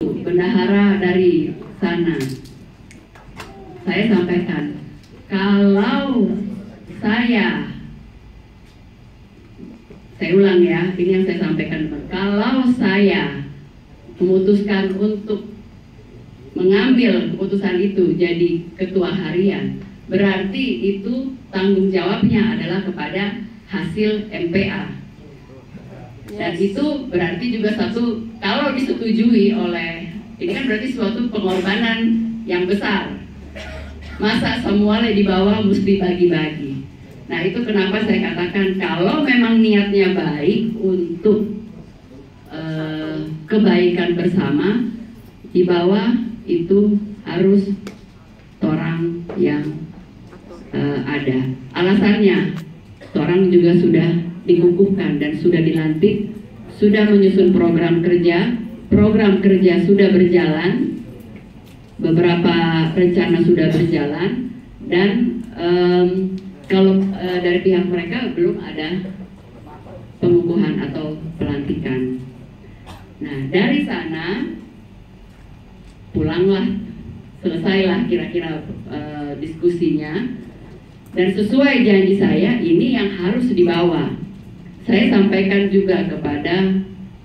bendahara dari sana, saya sampaikan, kalau saya ulang ya, ini yang saya sampaikan, kalau saya memutuskan untuk mengambil keputusan itu jadi ketua harian, berarti itu tanggung jawabnya adalah kepada hasil MPA. Dan itu berarti juga satu, kalau disetujui oleh, ini kan berarti suatu pengorbanan yang besar. Masa semuanya di bawah mesti bagi-bagi. Nah itu kenapa saya katakan kalau memang niatnya baik untuk kebaikan bersama, di bawah itu harus orang yang ada. Alasannya, orang juga sudah dikukuhkan dan sudah dilantik, sudah menyusun program kerja sudah berjalan, beberapa rencana sudah berjalan, dan kalau dari pihak mereka belum ada pengukuhan atau pelantikan. Nah dari sana pulanglah, selesailah kira-kira diskusinya, dan sesuai janji saya ini yang harus dibawa. Saya sampaikan juga kepada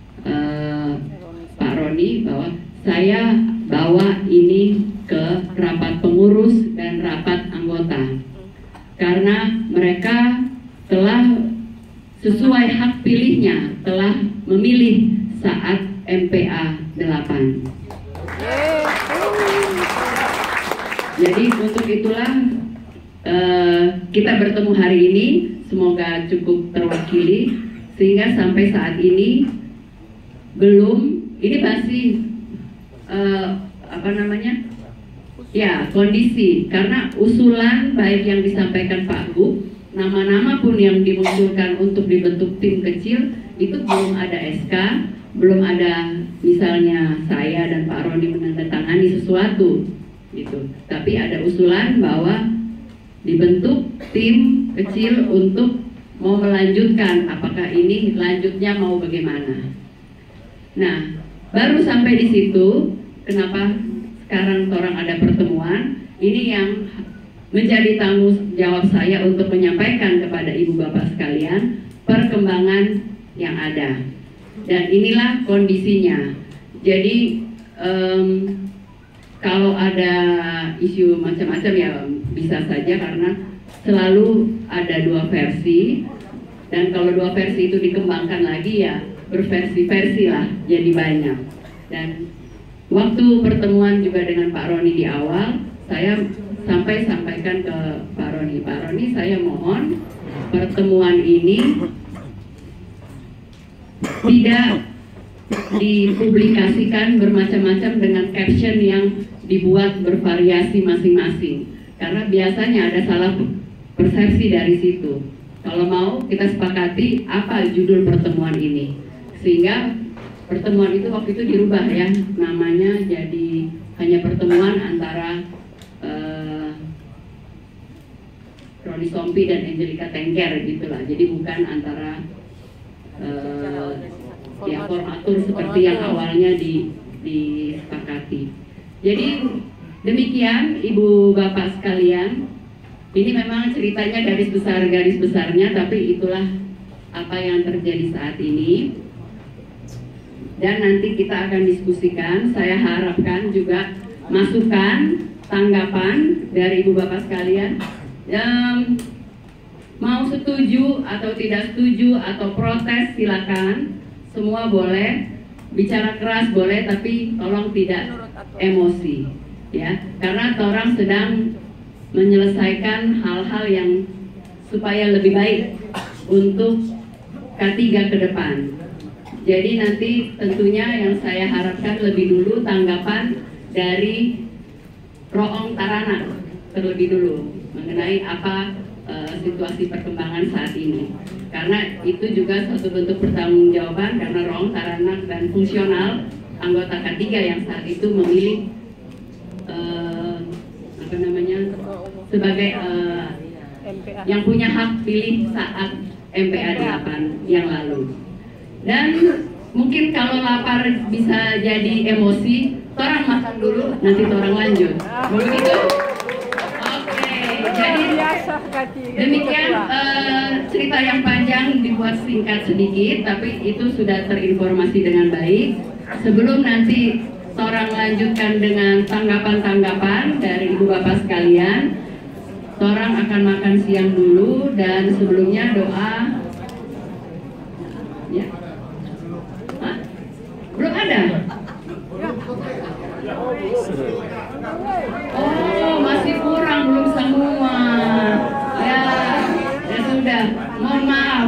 Pak Roni bahwa saya bawa ini ke rapat pengurus dan rapat anggota, karena mereka telah sesuai hak pilihnya, telah memilih saat MPA 8. Jadi untuk itulah kita bertemu hari ini, semoga cukup terwakili, sehingga sampai saat ini ini masih kondisi, karena usulan baik yang disampaikan Pak Gub, nama-nama pun yang dimunculkan untuk dibentuk tim kecil itu belum ada SK, belum ada misalnya saya dan Pak Roni menandatangani sesuatu gitu. Tapi ada usulan bahwa dibentuk tim kecil untuk mau melanjutkan, apakah ini lanjutnya mau bagaimana. Nah, baru sampai di situ, kenapa sekarang orang ada pertemuan, ini yang menjadi tanggung jawab saya untuk menyampaikan kepada ibu bapak sekalian perkembangan yang ada. Dan inilah kondisinya. Jadi kalau ada isu macam-macam ya bisa saja, karena selalu ada dua versi, dan kalau dua versi itu dikembangkan lagi ya berversi-versi lah, jadi banyak. Dan waktu pertemuan juga dengan Pak Roni di awal, saya sampaikan ke Pak Roni, saya mohon pertemuan ini tidak dipublikasikan bermacam-macam dengan caption yang dibuat bervariasi masing-masing, karena biasanya ada salah persepsi dari situ. Kalau mau kita sepakati apa judul pertemuan ini, sehingga pertemuan itu waktu itu dirubah ya, namanya jadi hanya pertemuan antara Roni Sompi dan Angelica Tengker gitulah. Jadi bukan antara ya formatur seperti yang awalnya disepakati. Jadi demikian ibu bapak sekalian, ini memang ceritanya garis besarnya, tapi itulah apa yang terjadi saat ini. Dan nanti kita akan diskusikan. Saya harapkan juga masukan, tanggapan dari ibu bapak sekalian, mau setuju atau tidak setuju atau protes silakan, semua boleh, bicara keras boleh, tapi tolong tidak emosi ya, karena orang sedang menyelesaikan hal-hal yang supaya lebih baik untuk K3 ke depan. Jadi nanti tentunya yang saya harapkan lebih dulu tanggapan dari Roong Tarana terlebih dulu mengenai apa situasi perkembangan saat ini, karena itu juga suatu bentuk pertanggungjawaban, karena Roong Tarana dan fungsional anggota K3 yang saat itu memilih sebagai yang punya hak pilih saat MPA 8 yang lalu. Dan mungkin kalau lapar bisa jadi emosi, orang makan dulu, nanti orang lanjut. Begitu? Oke, jadi demikian cerita yang panjang dibuat singkat sedikit, tapi itu sudah terinformasi dengan baik. Sebelum nanti orang lanjutkan dengan tanggapan-tanggapan dari ibu bapak sekalian, orang akan makan siang dulu dan sebelumnya doa. Ya. Hah? Belum ada? Oh, masih kurang, belum semua. Ya, ya sudah. Mohon maaf.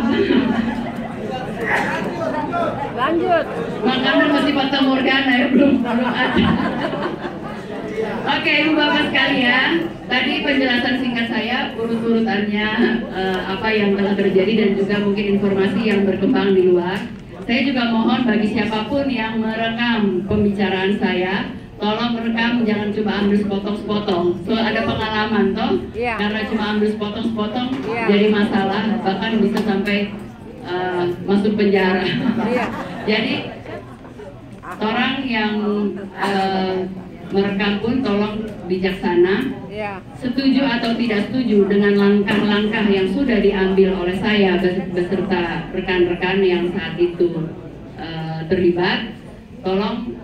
Lanjut. Makanan masih fata morgana ya, belum ada. Oke, ibu bapak sekalian, tadi penjelasan singkat saya urut-urutannya apa yang telah terjadi dan juga mungkin informasi yang berkembang di luar. Saya juga mohon bagi siapapun yang merekam pembicaraan saya, tolong merekam, jangan cuma ambil sepotong-sepotong. So ada pengalaman toh, karena cuma ambil sepotong-sepotong jadi masalah, bahkan bisa sampai masuk penjara. Jadi orang yang merekam pun tolong bijaksana, setuju atau tidak setuju dengan langkah-langkah yang sudah diambil oleh saya beserta rekan-rekan yang saat itu terlibat, tolong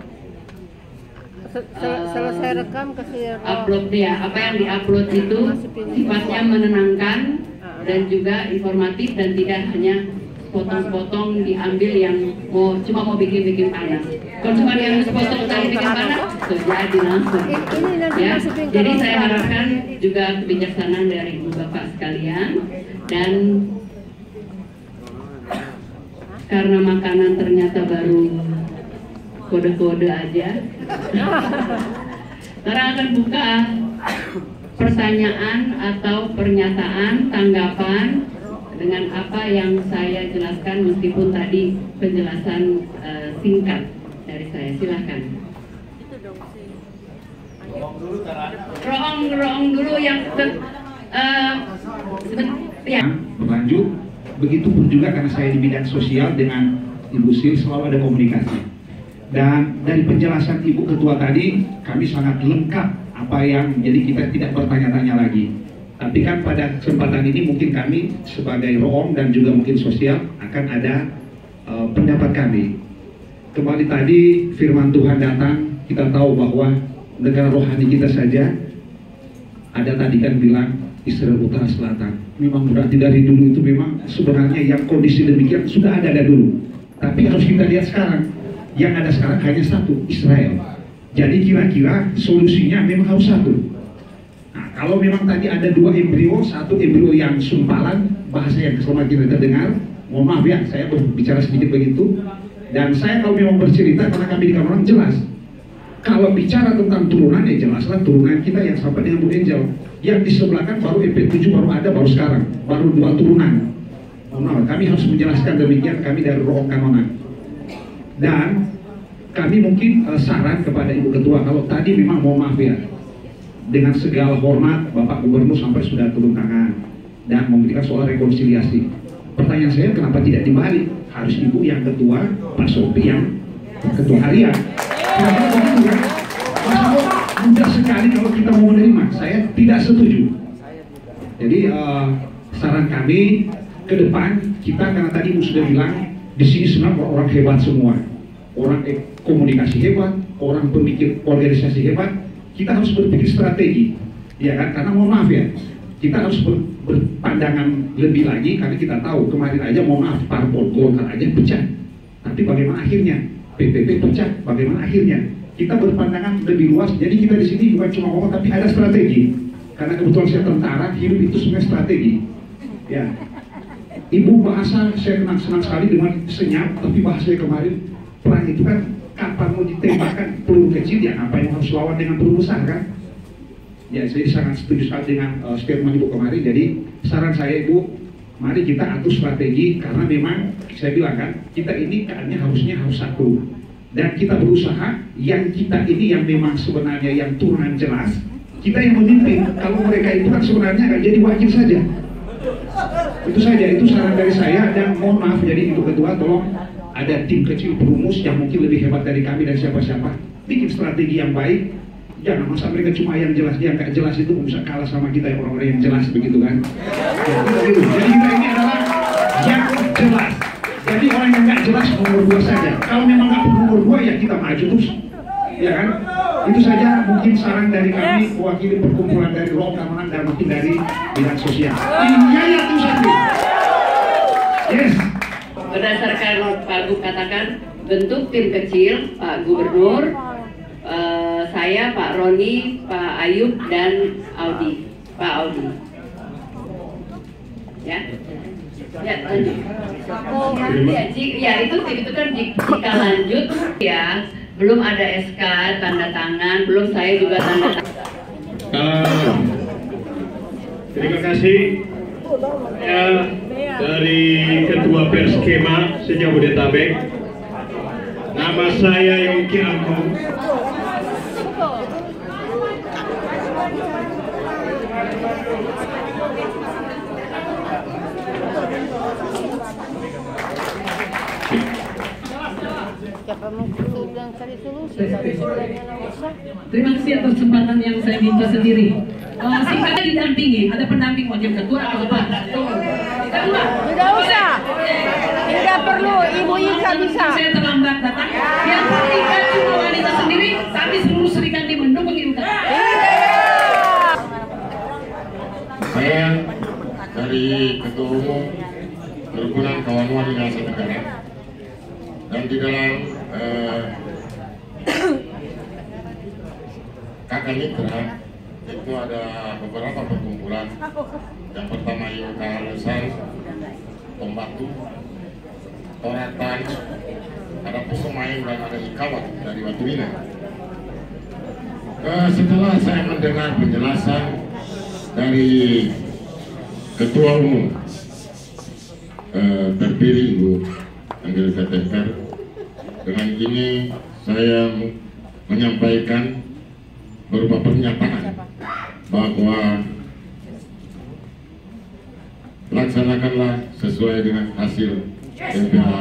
selesai rekam kasih upload ya. Apa yang diupload itu sifatnya menenangkan dan juga informatif dan tidak hanya potong-potong diambil yang cuma mau bikin panas. Kalau cuma diambil sepotong tadi bikin panas, jadi langsung. Ya, jadi saya harapkan juga kebijaksanaan dari ibu bapak sekalian, dan karena makanan ternyata baru kode-kode aja. Sekarang akan buka pertanyaan atau pernyataan, tanggapan dengan apa yang saya jelaskan, meskipun tadi penjelasan singkat dari saya. Silahkan. Roong dulu yang ya. Berlanjut. Begitupun juga karena saya di bidang sosial dengan Ibu Sil selalu ada komunikasi. Dan dari penjelasan Ibu Ketua tadi, kami sangat lengkap apa yang jadi kita tidak bertanya-tanya lagi. Tapi kan pada kesempatan ini mungkin kami sebagai roong dan juga mungkin sosial akan ada pendapat kami. Kembali tadi firman Tuhan datang, kita tahu bahwa negara rohani kita saja ada tadi kan bilang Israel Utara Selatan. Memang berarti dari dulu itu memang sebenarnya yang kondisi demikian sudah ada dulu. Tapi harus kita lihat sekarang, yang ada sekarang hanya satu, Israel. Jadi kira-kira solusinya memang harus satu. Kalau memang tadi ada dua embrio, satu embrio yang sumpalan, bahasa yang selama kita dengar, mohon maaf ya, saya berbicara sedikit begitu. Dan saya kalau memang bercerita, karena kami di Kamarang jelas. Kalau bicara tentang turunan, ya jelaslah turunan kita yang sampai dengan Bu Angel. Yang di sebelah kan baru EP7 baru ada, baru sekarang, baru dua turunan. Mohon maaf, kami harus menjelaskan demikian, kami dari Roong Kanonan. Dan kami mungkin saran kepada Ibu Ketua, kalau tadi memang mohon maaf ya, dengan segala hormat Bapak Gubernur sampai sudah turun tangan dan memberikan soal rekonsiliasi. Pertanyaan saya, kenapa tidak dibalik? Harus Ibu yang ketua, Pak Sopi yang ketua harian. Kenapa begitu kan? Maksudnya mudah sekali kalau kita mau menerima. Saya tidak setuju. Jadi saran kami ke depan kita, karena tadi Ibu sudah bilang di sini sebenarnya orang hebat semua, orang komunikasi hebat, orang pemikir organisasi hebat. Kita harus berpikir strategi, ya kan? Karena mohon maaf ya, kita harus berpandangan lebih lagi, karena kita tahu kemarin aja mohon maaf parpol Golkar aja pecah, tapi bagaimana akhirnya? PPP pecah, bagaimana akhirnya? Kita berpandangan lebih luas, jadi kita di sini bukan cuma ngomong, tapi ada strategi. Karena kebetulan saya tentara, hidup itu sebenarnya strategi. Ya, Ibu bahasa saya senang sekali dengan senyap, tapi bahasa kemarin perang itu kan kapan mau ditembakkan peluru kecil, ya apa yang harus lawan dengan peluru besar kan? Ya, saya sangat setuju sekali dengan statement Ibu kemarin. Jadi saran saya Ibu, mari kita atur strategi, karena memang saya bilang kan, kita ini keadaannya harus satu. Dan kita berusaha, yang kita ini yang memang sebenarnya yang turunan jelas, kita yang memimpin. Kalau mereka itu kan sebenarnya nggak jadi wakil saja. Itu saja, itu saran dari saya. Dan mohon maaf, jadi Ibu Ketua tolong ada ada tim kecil perumus yang mungkin lebih hebat dari kami dan siapa-siapa. Bikin strategi yang baik. Jangan masa mereka cuma yang jelas, yang gak jelas itu bisa kalah sama kita yang orang-orang yang jelas begitu kan. Jadi kita ini adalah yang jelas. Jadi orang yang gak jelas nomor 2 saja. Kalau memang gak nomor 2 ya kita maju terus. Ya kan? Itu saja mungkin saran dari kami mewakili perkumpulan dari Ruang Keamanan dan mungkin dari bidang sosial. Ini ya itu saja. Yes. Berdasarkan Pak Gub katakan bentuk tim kecil, Pak Gubernur, saya, Pak Roni, Pak Ayub dan Audi, Pak Audi. Ya, ya lanjut. Ya itu kan jika lanjut ya. Belum ada SK, tanda tangan, belum saya juga tanda tangan. Terima kasih ya, dari Ketua Perskema se-Jabodetabek. Nama saya Yongki Angkong. Terima kasih atas kesempatan yang saya minta sendiri. Singkatnya didampingi, ada pendamping wakil ketua atau apa? Tidak usah. Tidak perlu, Ibu Ika bisa. Saya terlambat datang. Yang terikat cuma wanita sendiri, tapi seluruh serikat di mendukung Ibu. Saya dari Ketua Umum Perhimpunan Kawan Wanita Asia Tenggara, dan di dalam kakak mitra itu ada beberapa perkumpulan. Yang pertama Yoga Halusan, Pembatu, Toratan, ada Pusumain dan ada Ikawat dari Watulina. Setelah saya mendengar penjelasan dari Ketua Umum terpilih Ibu Angelika Temper, dengan ini saya menyampaikan berupa pernyataan bahwa laksanakanlah sesuai dengan hasil MPH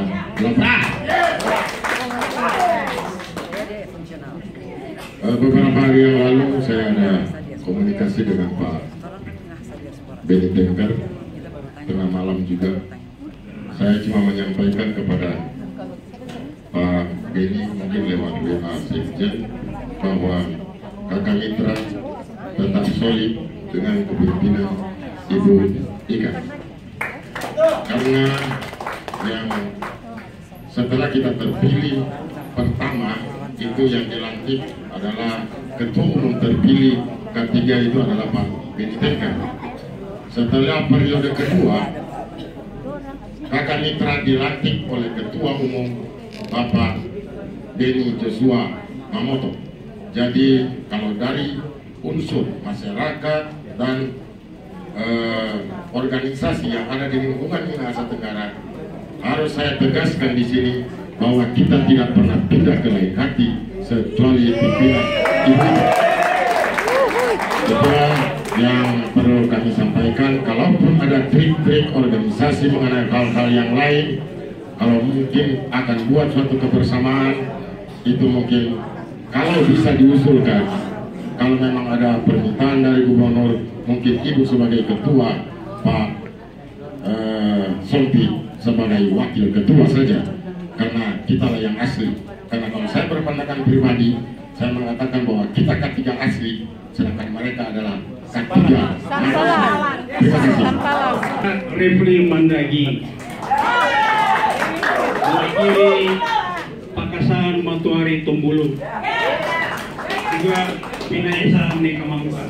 8. Beberapa hari yang lalu saya ada komunikasi dengan Pak Benny Temper, tengah malam juga. Saya cuma menyampaikan kepada Pak Benny mungkin lewat WA Sekjen bahwa kakak mitra tetap solid dengan kepemimpinan Ibu Ika, karena yang setelah kita terpilih pertama itu yang dilantik adalah Ketua Umum terpilih ketiga itu adalah Pak Benny Temper. Setelah periode kedua kakak mitra dilantik oleh Ketua Umum Bapak Benny Joshua Mamoto. Jadi kalau dari unsur masyarakat dan organisasi yang ada di lingkungan Asia Tenggara, harus saya tegaskan di sini bahwa kita tidak pernah pindah ke lain hati kecuali pimpinan Ibu. Kedua yang perlu kami sampaikan, kalaupun ada trik-trik organisasi mengenai hal-hal yang lain, kalau mungkin akan buat suatu kebersamaan, itu mungkin kalau bisa diusulkan. Kalau memang ada permintaan dari Gubernur, mungkin Ibu sebagai ketua, Pak Sompi sebagai wakil ketua saja, karena kitalah yang asli. Karena kalau saya berpandangan pribadi, saya mengatakan bahwa kita ketiga asli, sedangkan mereka adalah ketiga. Terima kasih. Refli Mandagi, mewakili Pakasan Matuari Tombulu, juga Pinayesa Nika Mamuka.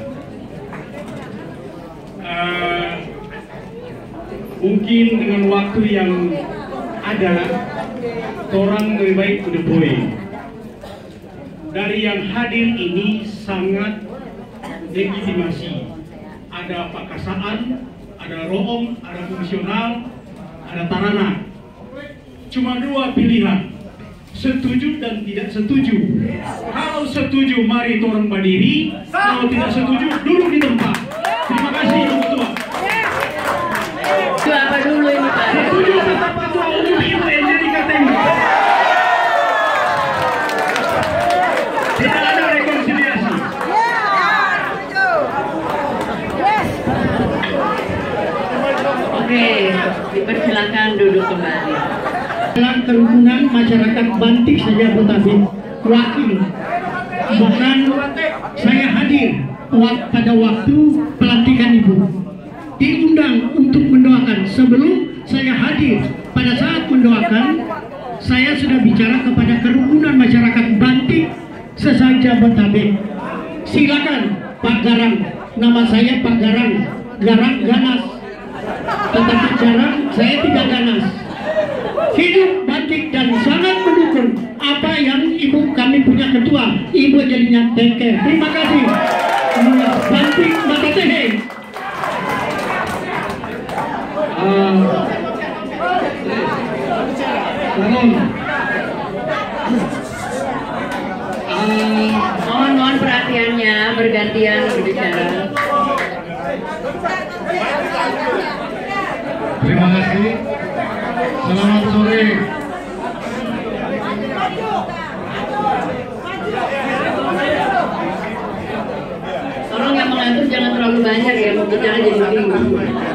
Mungkin dengan waktu yang ada, orang lebih baik to the point. Dari yang hadir ini sangat legitimasi. Ada Pakasaan, ada Room, ada fungsional, ada Tarana. Cuma dua pilihan, setuju dan tidak setuju. Kalau setuju, mari orang berdiri. Kalau tidak setuju, duduk di tempat. Terima kasih, Ibu Ketua. Itu apa dulu ini Pak? Setuju tetap Ketua Umum Ibu Angelika Temper. Oke, dipersilakan duduk kembali. Dalam kerukunan masyarakat Bantik Sejabotabek wakil, bahkan saya hadir pada waktu pelantikan Ibu, diundang untuk mendoakan. Sebelum saya hadir pada saat mendoakan, saya sudah bicara kepada kerukunan masyarakat Bantik se-Jabotabek. Silakan Pak Garang, nama saya Pak Garang, Garang ganas, tetapi Garang saya tidak ganas. Hidup Bantik dan sangat mendukung apa yang Ibu, kami punya ketua Ibu jadinya tengker. Terima kasih Bantik Mata Tehe. Mohon perhatiannya, bergantian berbicara. Terima kasih. Selamat sore. Tolong yang mengatur jangan terlalu banyak ya, mau bicara jadi bingung.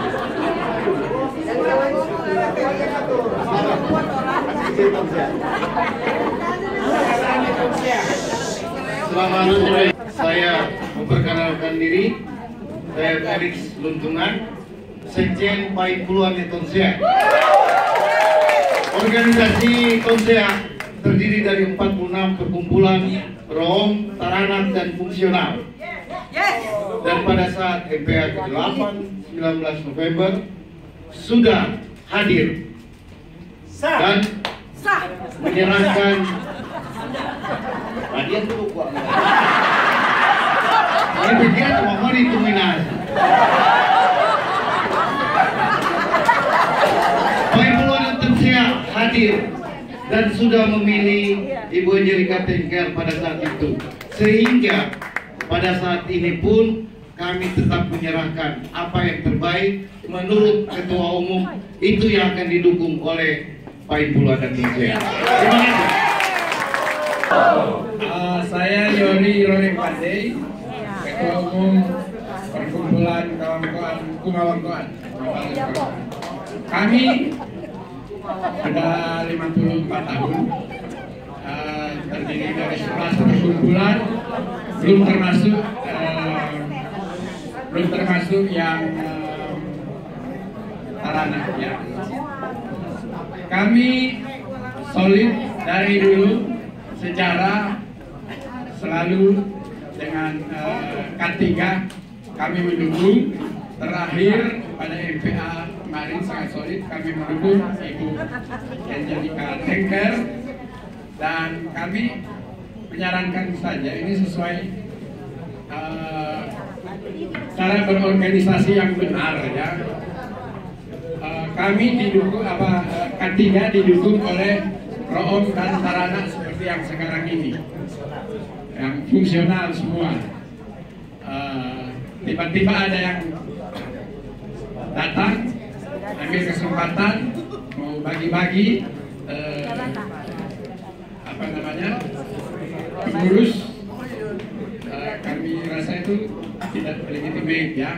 Selamat sore. Saya memperkenalkan diri. Saya Felix Luntungan, Sekjen Paipuluan Tonsea. Organisasi Tonsea terdiri dari 46 perkumpulan Rom, Taranak, dan fungsional. Dan pada saat MPA ke-8 19 November sudah hadir dan menyerahkan hadiah dulu kuat. Ini begitu mau dituminasi. Paipuluan Tonsea hadir dan sudah memilih Ibu Angelika Tengker pada saat itu, sehingga pada saat ini pun kami tetap menyerahkan apa yang terbaik menurut Ketua Umum itu yang akan didukung oleh Paipuluan Tonsea. Terima kasih. Saya Yori Roreng Pandey, Ketua Umum Perkumpulan Kawan-Kawan Kumawangkoan. Kami sudah 54 tahun, terdiri dari 11 perkumpulan, belum termasuk yang Taranak ya. Kami solid dari dulu, sejarah selalu dengan K3 kami mendukung. Terakhir pada MPA kemarin sangat solid kami mendukung Ibu Angelika Tengker, dan kami menyarankan saja ini sesuai cara berorganisasi yang benar ya. Kami didukung K3 didukung oleh Room dan Taranak seperti yang sekarang ini, yang fungsional semua. Tiba-tiba ada yang datang ambil kesempatan mau bagi-bagi pengurus, kami rasa itu tidak legitimate ya.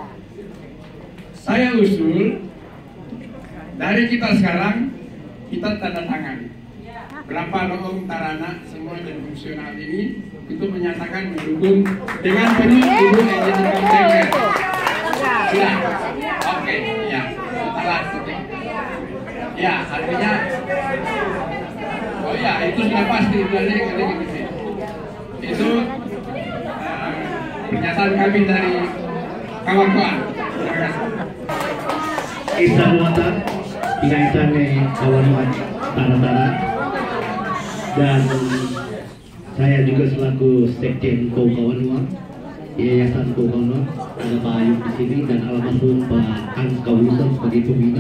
Saya usul dari kita sekarang kita tanda tangan berapa Room Taranak semua dan fungsional ini untuk menyatakan mendukung dengan penuh Ibu Angelika Tengker. Silakan. Oke, ya. Setelah ya, artinya oh ya, itu sudah pasti dari itu pernyataan kami dari kawan-kawan. Terima kasih. Isa Luwata, pinaitan kawan-kawan Tara-Tara, dan saya juga selaku Sekjen Kawan-Kawan Yayasan Kawan-Kawan, ada Pak Ayub di sini dan almarhum Pak Hans Kawusan sebagai pembina.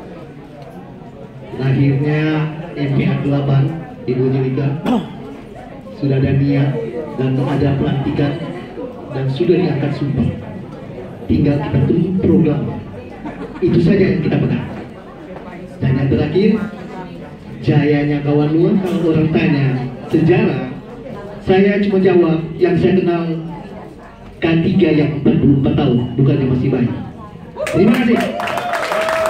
Akhirnya MPA 8 Ibu Angelika sudah ada niat dan ada pelantikan dan sudah diangkat sumpah. Tinggal kita tunggu program. Itu saja yang kita pegang. Dan yang terakhir, jayanya kawan luar. Kalau orang tanya sejarah, saya cuma jawab yang saya kenal K3 yang 44 tahun, bukannya masih banyak. Terima kasih.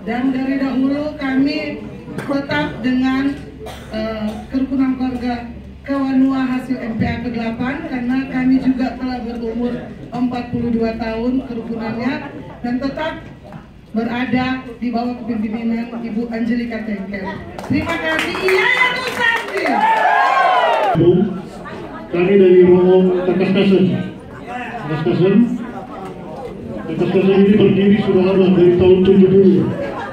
Dan dari dahulu kami tetap dengan kerukunan keluarga Kawanua hasil MPA ke-8 karena kami juga telah berumur 42 tahun kerukunannya dan tetap berada di bawah kepemimpinan Ibu Angelika Tengkel. Terima kasih. Iya ya Nusantri. Kami dari Romo Takaskasen. Takaskasen ini berdiri sudah lama dari tahun 70.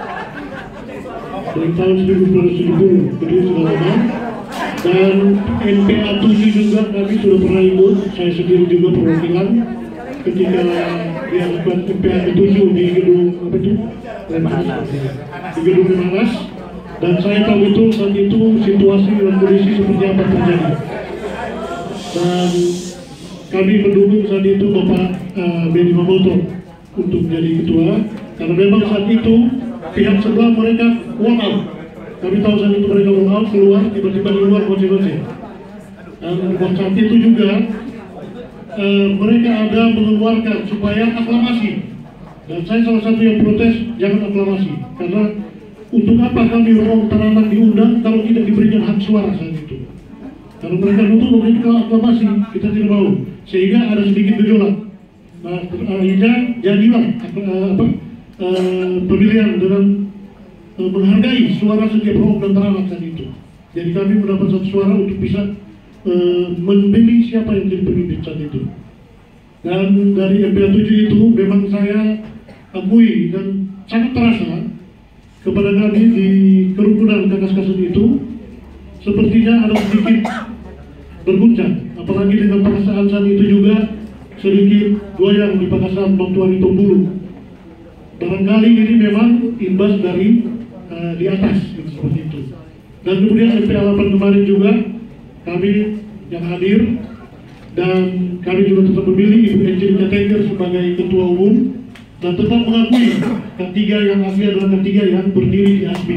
Dari tahun 1970 berdiri sudah lama. Dan MPA 7 juga kami sudah pernah ikut. Saya sendiri juga perwakilan ketika diangkat MPA 7 di gedung apa itu? Di gedung Manas. Dan saya tahu betul saat itu situasi dan kondisi seperti apa terjadi. Dan kami mendukung saat itu Bapak Benny Mamoto untuk menjadi ketua karena memang saat itu pihak sebelah mereka walk out. Kami tahu saat itu mereka walk out, keluar tiba-tiba di luar konstitusi. Dan saat itu juga mereka ada mengeluarkan supaya aklamasi. Dan saya salah satu yang protes jangan aklamasi karena untuk apa kami Romo Taranak diundang kalau tidak diberikan hak suara saat itu. Kalau mereka nuntut waktu itu aklamasi, kita tidak mau, sehingga ada sedikit gejolak. Nah, akhirnya jadilah pemilihan dengan menghargai suara setiap Romo dan Taranak saat itu. Jadi kami mendapat satu suara untuk bisa memilih siapa yang menjadi pemimpin saat itu. Dan dari MPA 7 itu memang saya akui dan sangat terasa kepada kami di kerukunan Takaskasen itu sepertinya ada sedikit berguncang, apalagi dengan perasaan saat itu juga sedikit goyang di Pakasam Bang Tuan Tombulu. Barangkali ini memang imbas dari di atas seperti itu. Dan kemudian MPA 8 kemarin juga kami yang hadir dan kami juga tetap memilih Ibu Angelika Tengkel sebagai ketua umum dan tetap mengakui ketiga yang asli adalah ketiga yang berdiri di ASBI.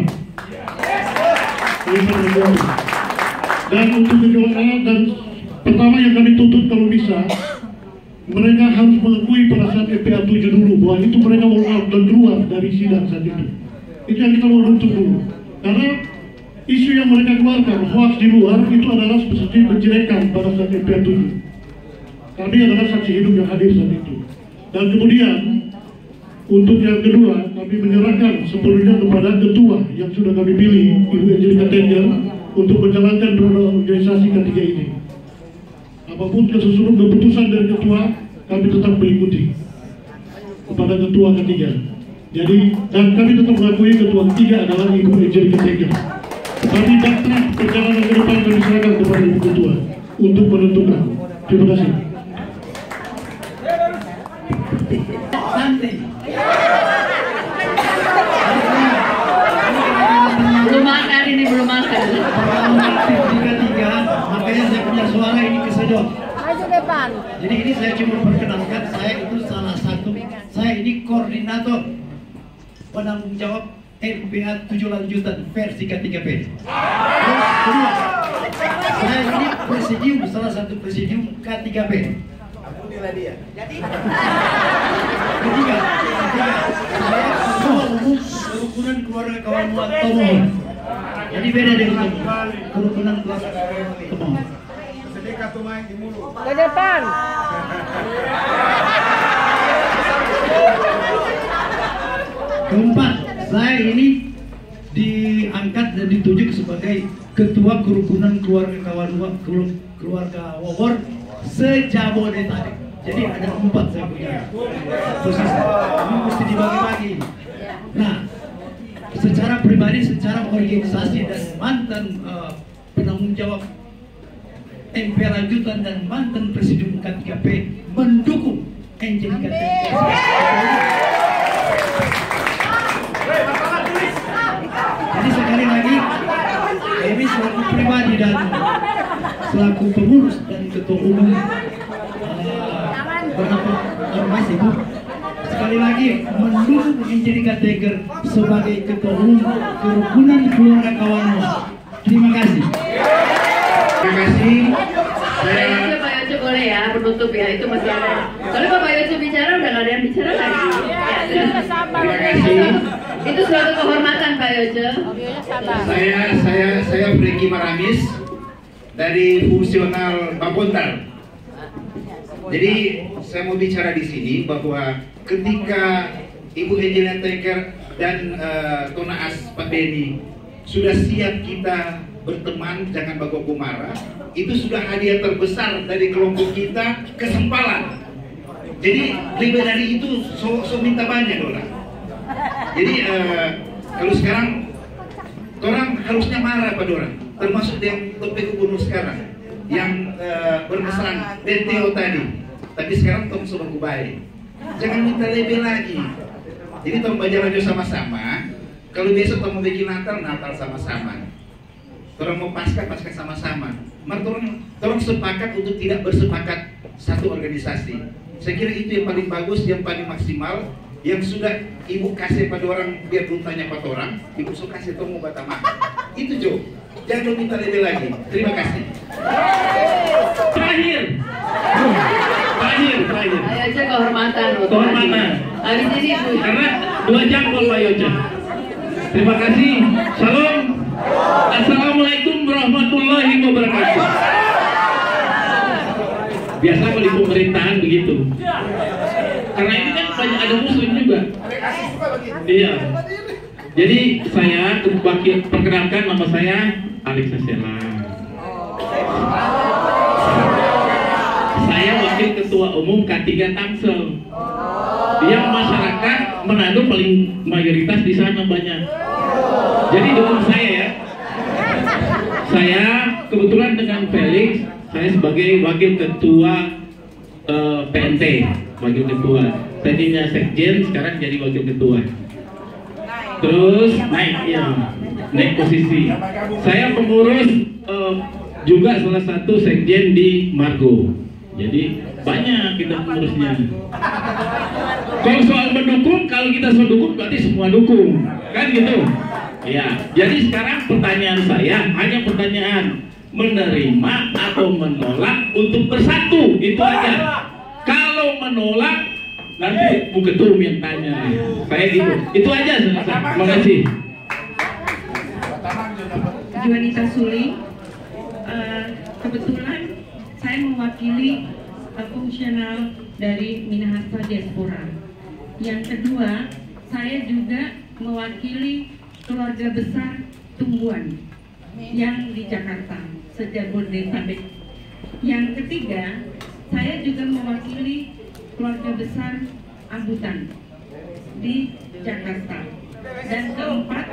Dan untuk kedua dan pertama yang kami tuntut kalau bisa mereka harus mengakui pada saat MPA 7 dulu bahwa itu mereka walk out dan keluar dari sidang saat itu. Itu yang kita mau tuntut dulu. Karena isu yang mereka keluarkan hoax di luar itu adalah seperti menjelekan pada saat MPA 7. Kami adalah saksi hidup yang hadir saat itu. Dan kemudian untuk yang kedua, kami menyerahkan sepenuhnya kepada ketua yang sudah kami pilih, Ibu Angelika Tengkel, untuk menjalankan organisasi ketiga ini. Apapun keputusan dari ketua, kami tetap mengikuti kepada ketua ketiga. Jadi, dan kami tetap mengakui ketua ketiga adalah Ibu Angelika Tengkel. Kami baktrak perjalanan ke depan kami serahkan kepada Ibu Ketua untuk menentukan. Terima kasih. Belum makan ini, belum makan. Tiga, makanya saya punya suara ini kesedot. Maju depan. Jadi ini saya cuma perkenalkan, saya itu salah satu, saya ini koordinator penanggung jawab MPA 7 lanjutan versi K3P. Terus kedua, saya ini presidium, salah satu presidium K3P. Ketiga, saya ketua umum kerukunan keluarga Kawanua Tomohon. Jadi beda dengan kerukunan keluarga Tomohon. Ke depan. Keempat, saya ini diangkat dan ditunjuk sebagai ketua kerukunan keluarga Kawanua keluarga Wawor se-Jabodetabek. Jadi ada 4 saya punya posisi. Ini mesti dibagi-bagi. Nah, secara pribadi, secara organisasi dan mantan penanggung jawab MPA lanjutan dan mantan presidium K3P mendukung Angelika Tengkel. Jadi sekali lagi, kami selaku pribadi dan selaku pengurus dan ketua umum ormas itu sekali lagi mendukung Angelika Tengkel sebagai ketua umum kerukunan keluarga Kawanua. Terima kasih. Terima kasih. Pak Yoco boleh ya penutup ya, itu masih ada. Soalnya Pak Yoco bicara udah nggak ada yang bicara lagi. Terima kasih. Itu suatu kehormatan Pak Yoce. Saya Franky Maramis dari fungsional Bapontar. Jadi saya mau bicara di sini bahwa ketika Ibu Angelina Tengker dan Tonaas Pak Beni sudah siap kita berteman, jangan bagoku marah, itu sudah hadiah terbesar dari kelompok kita, kesempalan. Jadi lebih dari itu so minta banyak orang. Jadi kalau sekarang orang harusnya marah pada orang, termasuk yang topik gubernur sekarang yang bermesraan BTO tadi. Tapi sekarang tong sudah baik. Jangan minta lebih lagi. Jadi tong berjalan sama-sama. Kalau besok tong mau bikin Natal sama-sama. Orang mau pasca sama-sama. Maka orang sepakat untuk tidak bersepakat satu organisasi. Saya kira itu yang paling bagus, yang paling maksimal, yang sudah ibu kasih pada orang biar belum tanya pada orang, ibu suka kasih tong mau batama. Itu Jo. Jangan minta lebih lagi. Terima kasih. Terakhir. Ayo aja kehormatan. Habis ini karena 2 jam kalau Pak Yoce. Terima kasih. Salam. Assalamualaikum warahmatullahi wabarakatuh. Biasa kalau di pemerintahan begitu. Karena ini kan banyak ada muslim juga. Iya. Jadi saya perkenalkan nama saya Alex Sasela. Saya wakil ketua umum K3 Tangsel. Yang masyarakat Manado paling mayoritas di sana banyak. Jadi dukung saya ya. Saya kebetulan dengan Felix, saya sebagai wakil ketua PNT, wakil ketua. Tadinya sekjen, sekarang jadi wakil ketua. Terus naik posisi. Saya pengurus juga salah satu sekjen di Margo. Jadi banyak kita pengurusnya. Kalau soal mendukung, kalau kita soal dukung berarti semua dukung, kan gitu. Ya. Jadi sekarang pertanyaan saya hanya pertanyaan menerima atau menolak untuk bersatu, itu aja. Kalau menolak nanti Bu Ketum yang tanya. Saya gitu. Itu aja. Terima kasih. Juanita Suli. Kebetulan saya mewakili fungsional dari Minahasa Diaspora. Yang kedua, saya juga mewakili keluarga besar Tumbuhan yang di Jakarta, sejabodetabek. Yang ketiga, saya juga mewakili keluarga besar Abutan di Jakarta. Dan keempat,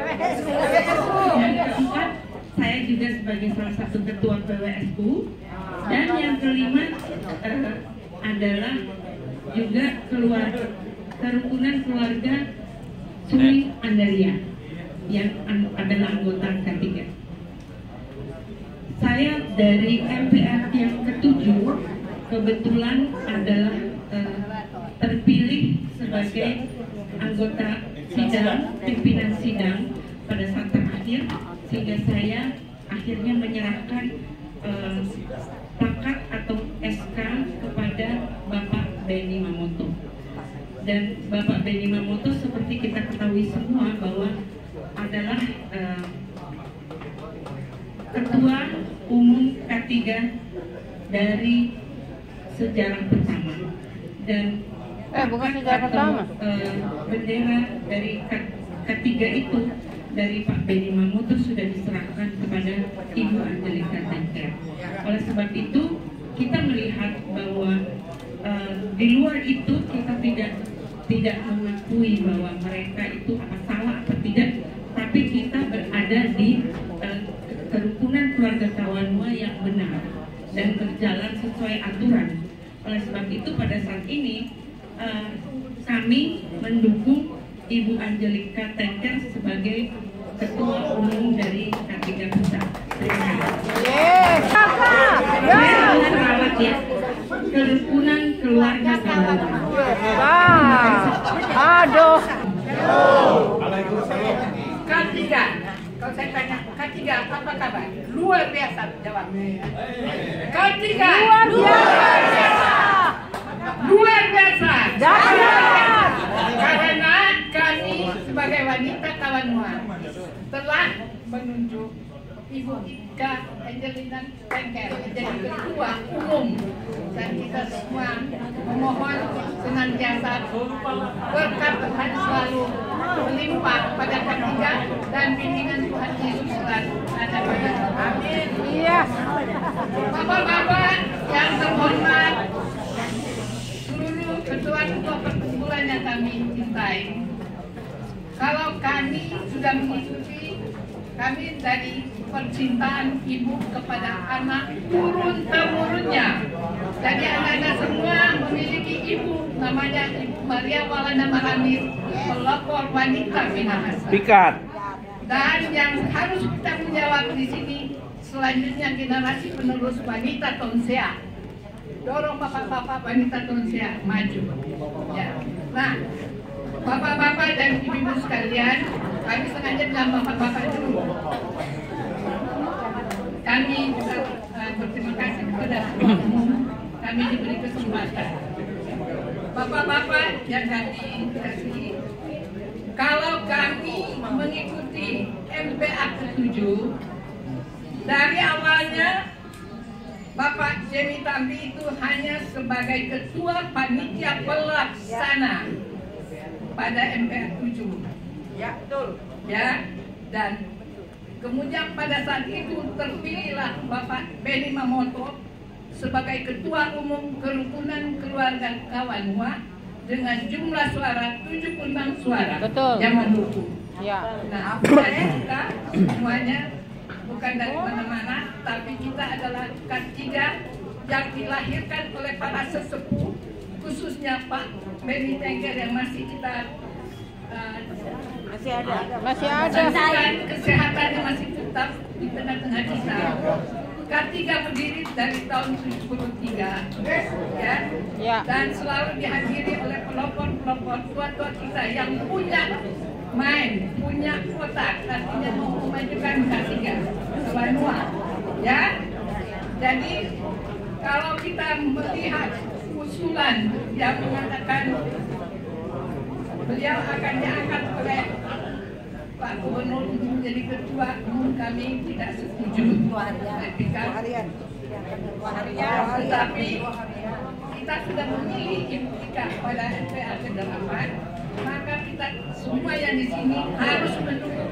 saya juga sebagai salah satu ketua PWSU. Dan yang kelima adalah juga kerukunan keluarga Suli Andaria yang adalah anggota K3. Saya dari MPR yang ke-7 kebetulan adalah terpilih sebagai anggota sidang, pimpinan sidang pada saat terakhir, sehingga saya akhirnya menyerahkan plakat atau SK kepada Bapak Beni Mamoto. Dan Bapak Beni Mamoto seperti kita ketahui semua bahwa adalah Ketua Umum K3 dari sejarah pertama. Dan bukan sejarah pertama. Bendera dari K3 itu dari Pak Beni Mamoto sudah diserahkan kepada Ibu Angelina Tengker. Oleh sebab itu kita melihat bahwa di luar itu kita tidak mengakui bahwa mereka itu apa salah apa tidak, tapi kita berada di kerukunan keluarga Kawanua yang benar dan berjalan sesuai aturan. Oleh sebab itu pada saat ini kami mendukung Ibu Angelina Tengker sebagai Ketua Umum dari K3 Pusat. Terima kasih. Saya harus merawat ya kerukunan keluarga Kawanua. Aduh. K3, kalau saya tanya K3 apa kabar? Luar biasa jawabnya. K3 luar biasa. Karena kami sebagai wanita menunjuk Ibu Ika Angelina Tengker menjadi ketua umum, dan kita semua memohon senantiasa berkat Tuhan selalu melimpah pada ketiga dan bimbingan Tuhan Yesus selalu ada pada. Amin. Iya. Bapak-bapak yang terhormat, seluruh ketua-ketua perkumpulan yang kami cintai, kalau kami sudah mengikuti, kami dari percintaan ibu kepada anak turun-temurunnya. Jadi anak-anak semua memiliki ibu, namanya Ibu Maria Walanda Maramir, pelopor wanita Minahasa. Pikat. Dan yang harus kita menjawab di sini selanjutnya generasi penerus wanita Tonsea. Dorong bapak-bapak wanita Tonsea maju. Ya. Nah, bapak-bapak dan ibu-ibu sekalian, kami sengaja bilang bapak-bapak dulu. Kami juga berterima kasih kepada kami diberi kesempatan. Bapak-bapak yang kami kasih, kalau kami mengikuti MPA ke-7, dari awalnya Bapak Jemi Tambi itu hanya sebagai ketua panitia pelaksana pada MPA 7. Ya, betul. Ya, dan kemudian pada saat itu terpilihlah Bapak Benny Mamoto sebagai ketua umum kerukunan keluarga Kawanua dengan jumlah suara 76 suara. Betul. Yang mendukung. Ya. Nah, jadi kita semuanya bukan dari mana-mana, tapi kita adalah K3 yang dilahirkan oleh para sesepuh, khususnya Pak Benny Tengker yang masih kita Masih ada. Dan kesehatannya masih tetap di tengah-tengah kita. K3 berdiri dari tahun 73, ya. Dan selalu dihadiri oleh pelopor-pelopor tua-tua kita yang punya punya kotak, artinya mau memajukan K3 Kawanua, ya. Jadi kalau kita melihat usulan yang mengatakan beliau akan diangkat oleh Pak Gubernur untuk menjadi ketua umum, kami tidak setuju. Tetapi kita sudah memilih Ibu Ika pada MPA ke-8, maka kita semua yang di sini harus mendukung